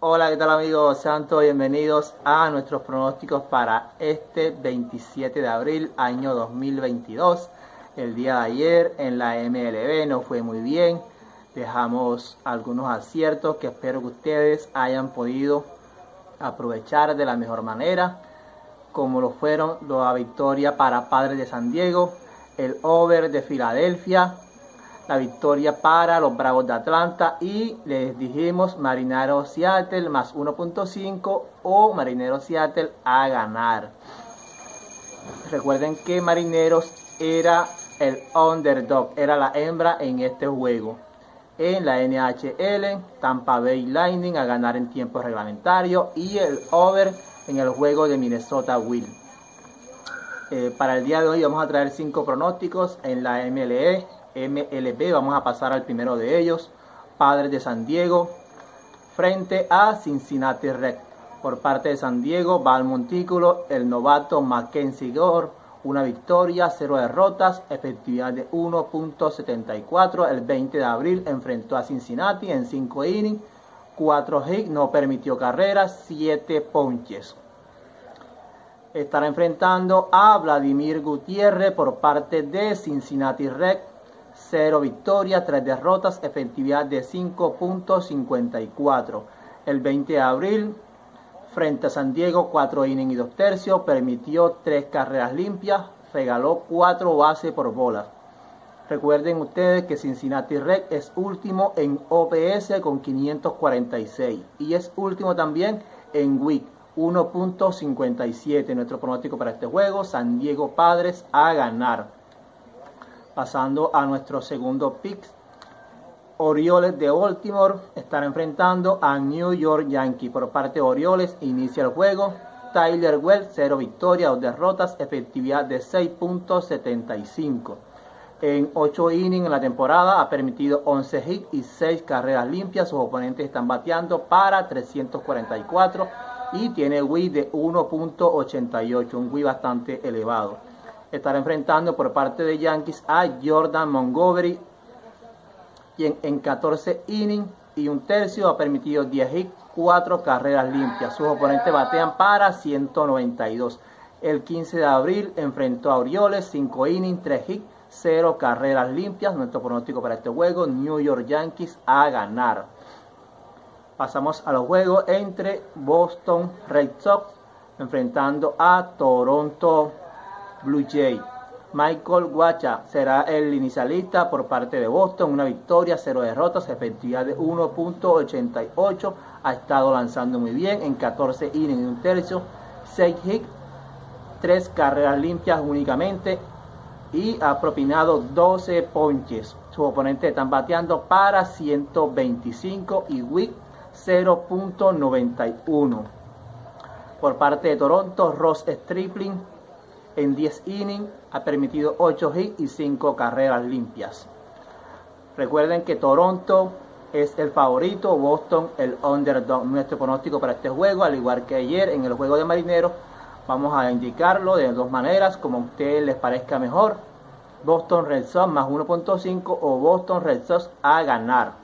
Hola, ¿qué tal amigos? Sean todos bienvenidos a nuestros pronósticos para este 27 de abril, año 2022. El día de ayer en la MLB nos fue muy bien. Dejamos algunos aciertos que espero que ustedes hayan podido aprovechar de la mejor manera, como lo fueron la victoria para Padres de San Diego, el over de Filadelfia, la victoria para los Bravos de Atlanta y les dijimos Marineros Seattle más 1.5 o Marineros Seattle a ganar. Recuerden que Marineros era el underdog, era la hembra en este juego. En la NHL, Tampa Bay Lightning a ganar en tiempo reglamentario y el over en el juego de Minnesota Wild. Para el día de hoy vamos a traer 5 pronósticos en la MLB. Vamos a pasar al primero de ellos, Padres de San Diego frente a Cincinnati Reds. Por parte de San Diego va al montículo el novato Mackenzie Gore, una victoria, 0 derrotas, efectividad de 1.74. El 20 de abril enfrentó a Cincinnati en 5 innings, 4 hits, no permitió carreras, 7 ponches. Estará enfrentando a Vladimir Gutiérrez por parte de Cincinnati Reds, 0 victorias, 3 derrotas, efectividad de 5.54. El 20 de abril, frente a San Diego, 4 innings y 2 tercios, permitió 3 carreras limpias, regaló 4 bases por bolas. Recuerden ustedes que Cincinnati Reds es último en OPS con 546 y es último también en WHIP, 1.57. Nuestro pronóstico para este juego, San Diego Padres a ganar. Pasando a nuestro segundo pick, Orioles de Baltimore estará enfrentando a New York Yankees. Por parte de Orioles inicia el juego, Tyler Wells, 0 victorias, 2 derrotas, efectividad de 6.75. En 8 innings en la temporada ha permitido 11 hits y 6 carreras limpias. Sus oponentes están bateando para 344 y tiene WHIP de 1.88, un WHIP bastante elevado. Estará enfrentando por parte de Yankees a Jordan Montgomery, quien en 14 innings y 1 tercio ha permitido 10 hits, 4 carreras limpias. Sus oponentes batean para 192. El 15 de abril enfrentó a Orioles, 5 innings, 3 hits, 0 carreras limpias. Nuestro pronóstico para este juego, New York Yankees a ganar. Pasamos a los juegos entre Boston Red Sox enfrentando a Toronto Blue Jays. Michael Wacha será el inicialista por parte de Boston, una victoria, 0 derrotas, efectividad de 1.88. Ha estado lanzando muy bien en 14 innings y 1 tercio, 6 hits, 3 carreras limpias únicamente y ha propinado 12 ponches. Sus oponentes están bateando para 125 y WHIP 0.91. Por parte de Toronto, Ross Stripling en 10 innings ha permitido 8 hits y 5 carreras limpias. Recuerden que Toronto es el favorito, Boston el underdog. Nuestro pronóstico para este juego, al igual que ayer en el juego de Marineros, vamos a indicarlo de 2 maneras, como a ustedes les parezca mejor. Boston Red Sox más 1.5 o Boston Red Sox a ganar.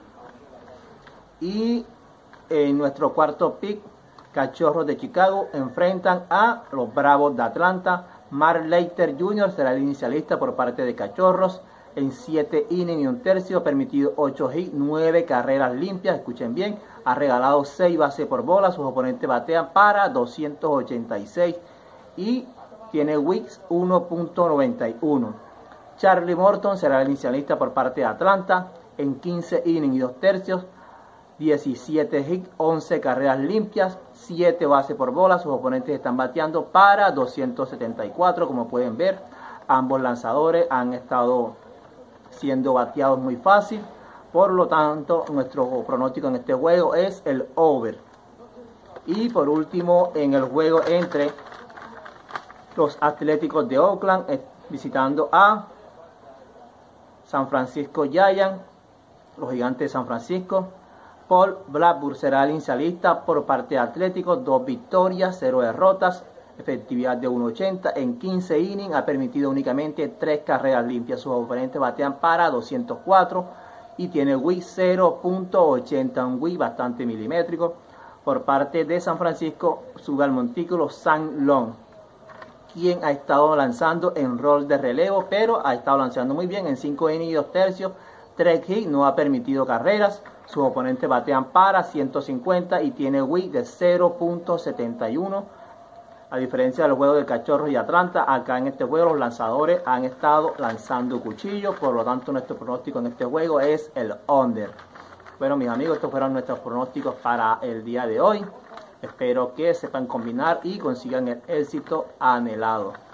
Y en nuestro cuarto pick, Cachorros de Chicago enfrentan a los Bravos de Atlanta. Mark Leiter Jr. será el inicialista por parte de Cachorros. En 7 innings y 1 tercio ha permitido 8 hits, 9 carreras limpias. Escuchen bien, ha regalado 6 bases por bola. Sus oponentes batean para 286 y tiene WHIP 1.91. Charlie Morton será el inicialista por parte de Atlanta. En 15 innings y 2 tercios, 17 hits, 11 carreras limpias, 7 bases por bola. Sus oponentes están bateando para 274. Como pueden ver, ambos lanzadores han estado siendo bateados muy fácil. Por lo tanto, nuestro pronóstico en este juego es el over. Y por último, en el juego entre los Atléticos de Oakland visitando a San Francisco Giants, los Gigantes de San Francisco, Paul Blackburn será el inicialista por parte de Atléticos, 2 victorias, 0 derrotas, efectividad de 1.80. En 15 innings ha permitido únicamente 3 carreras limpias. Sus oponentes batean para 204 y tiene WHIP 0.80, un WHIP bastante milimétrico. Por parte de San Francisco, sube al montículo San Long, quien ha estado lanzando en rol de relevo, pero ha estado lanzando muy bien en 5 innings y 2 tercios, 3 hits, no ha permitido carreras. Sus oponentes batean para 150 y tiene WHIP de 0.71. A diferencia del juego de Cachorros y Atlanta, acá en este juego los lanzadores han estado lanzando cuchillos, por lo tanto nuestro pronóstico en este juego es el under. Bueno, mis amigos, estos fueron nuestros pronósticos para el día de hoy. Espero que sepan combinar y consigan el éxito anhelado.